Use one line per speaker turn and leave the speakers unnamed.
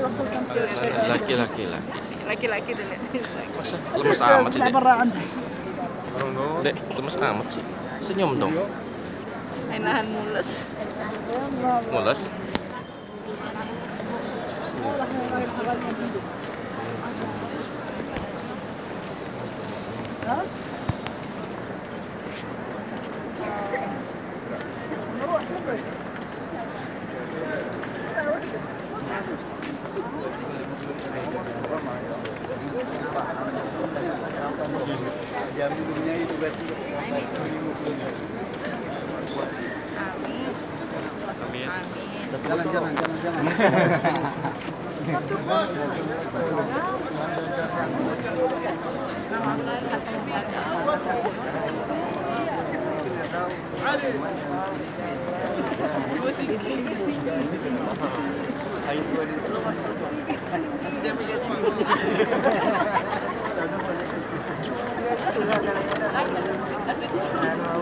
Laki-laki.
Laki-laki dulu.
Masa lemes amat sih, Dek? Dek, lemes amat sih. Senyum dong.
Ay nahan mules.
Mules. Amin.
Jangan. Ayo